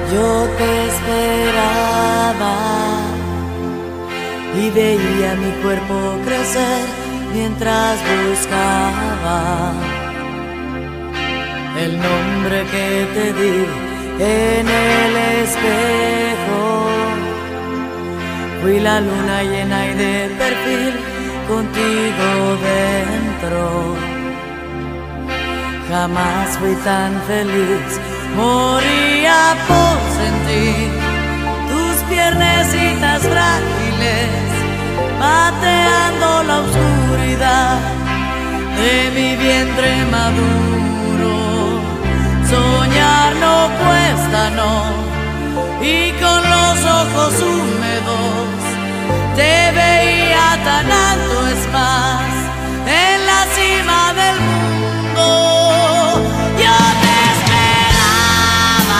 Yo te esperaba y veía mi cuerpo crecer mientras buscaba el nombre que te di en el espejo. Fui la luna llena y de perfil contigo dentro. Jamás fui tan feliz, moría por sentir tus piernecitas frágiles pateando la oscuridad de mi vientre maduro. Soñar no cuesta, no, y con los ojos húmedos te veía tan alto, es más, en la cima del mundo. Yo te esperaba,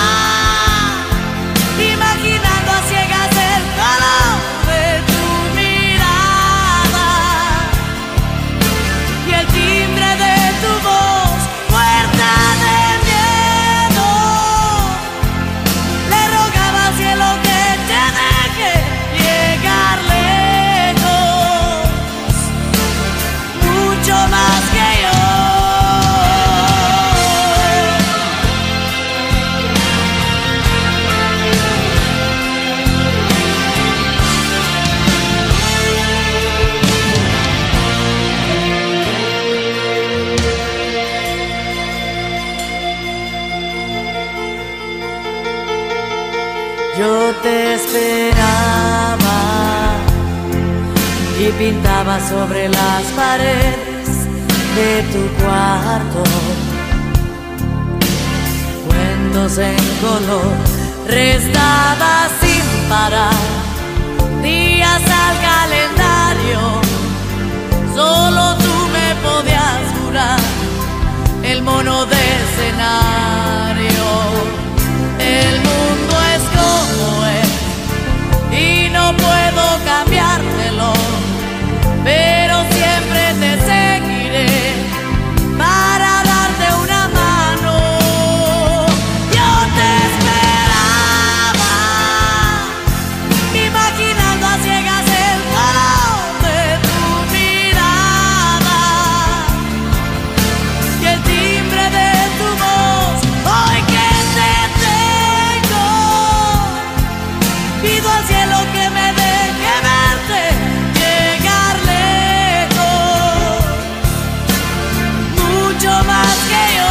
imaginando a ciegas el color de tu mirada y el timbre de tu voz, muerta de miedo. Le rogaba al cielo que te deje llegar lejos, mucho más que yo. Yo te esperaba y pintaba sobre las paredes de tu cuarto cuentos en color, restaba sin parar días al calendario. Solo tú me podías jurar el mono de escenario. El mundo es como es y no puedo cambiártelo, pero siempre te seguiré para darte una mano. Yo te esperaba, imaginando a ciegas el color de tu mirada y el timbre de tu voz. Hoy que te tengo, pido al cielo que me deje verte llegar lejos, mucho más que yo.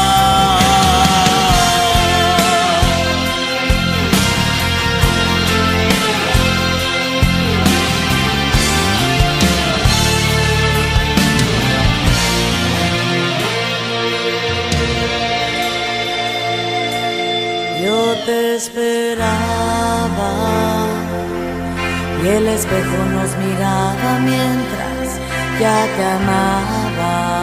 Yo te esperaba y el espejo nos miraba mientras ya te amaba.